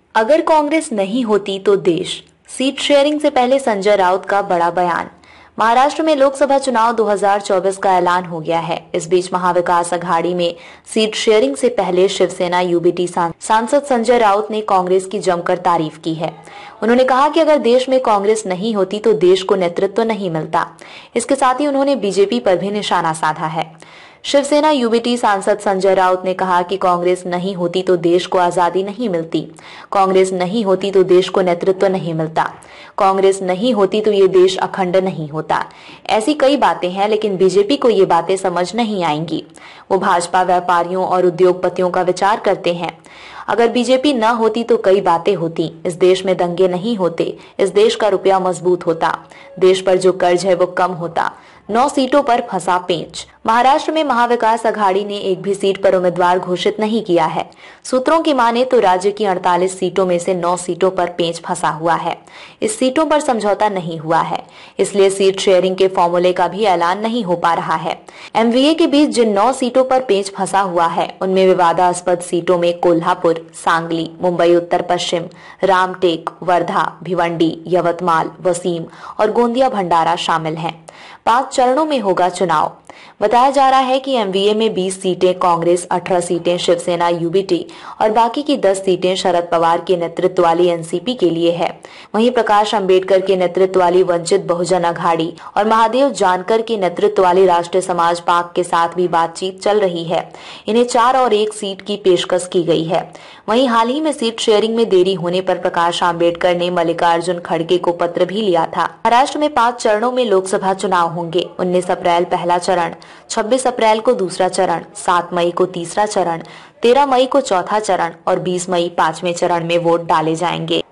अगर कांग्रेस नहीं होती तो देश, सीट शेयरिंग से पहले संजय राउत का बड़ा बयान। महाराष्ट्र में लोकसभा चुनाव 2024 का ऐलान हो गया है। इस बीच महाविकास अघाड़ी में सीट शेयरिंग से पहले शिवसेना यूबीटी सांसद संजय राउत ने कांग्रेस की जमकर तारीफ की है। उन्होंने कहा कि अगर देश में कांग्रेस नहीं होती तो देश को नेतृत्व नहीं मिलता। इसके साथ ही उन्होंने बीजेपी पर भी निशाना साधा है। शिवसेना यूबीटी सांसद संजय राउत ने कहा कि कांग्रेस नहीं होती तो देश को आजादी नहीं मिलती, कांग्रेस नहीं होती तो देश को नेतृत्व नहीं मिलता, कांग्रेस नहीं होती तो ये देश अखंड नहीं होता। ऐसी कई बातें हैं, लेकिन बीजेपी को ये बातें समझ नहीं आएंगी। वो भाजपा व्यापारियों और उद्योगपतियों का विचार करते हैं। अगर बीजेपी न होती तो कई बातें होती। इस देश में दंगे नहीं होते, इस देश का रुपया मजबूत होता, देश पर जो कर्ज है वो कम होता। 9 सीटों पर फंसा पेंच। महाराष्ट्र में महाविकास अघाड़ी ने एक भी सीट पर उम्मीदवार घोषित नहीं किया है। सूत्रों की माने तो राज्य की 48 सीटों में से 9 सीटों पर पेंच फंसा हुआ है। इस सीटों पर समझौता नहीं हुआ है, इसलिए सीट शेयरिंग के फॉर्मूले का भी ऐलान नहीं हो पा रहा है। एमवीए के बीच जिन 9 सीटों पर पेंच फंसा हुआ है उनमें विवादास्पद सीटों में कोल्हापुर, सांगली, मुंबई उत्तर पश्चिम, रामटेक, वर्धा, भिवंडी, यवतमाल, वसीम और गोंदिया भंडारा शामिल हैं। 5 चरणों में होगा चुनाव। बताया जा रहा है कि एमवीए में 20 सीटें कांग्रेस, 18 सीटें शिवसेना यूबीटी और बाकी की 10 सीटें शरद पवार के नेतृत्व वाली एनसीपी के लिए है। वहीं प्रकाश अंबेडकर के नेतृत्व वाली वंचित बहुजन अघाड़ी और महादेव जानकर के नेतृत्व वाली राष्ट्रीय समाज पार्टी के साथ भी बातचीत चल रही है। इन्हें 4 और 1 सीट की पेशकश की गई है। वहीं हाल ही में सीट शेयरिंग में देरी होने पर प्रकाश अंबेडकर ने मल्लिकार्जुन खड़गे को पत्र भी लिया था। महाराष्ट्र में 5 चरणों में लोकसभा चुनाव होंगे। 19 अप्रैल पहला चरण, 26 अप्रैल को दूसरा चरण, 7 मई को तीसरा चरण, 13 मई को चौथा चरण और 20 मई 5वें चरण में वोट डाले जाएंगे।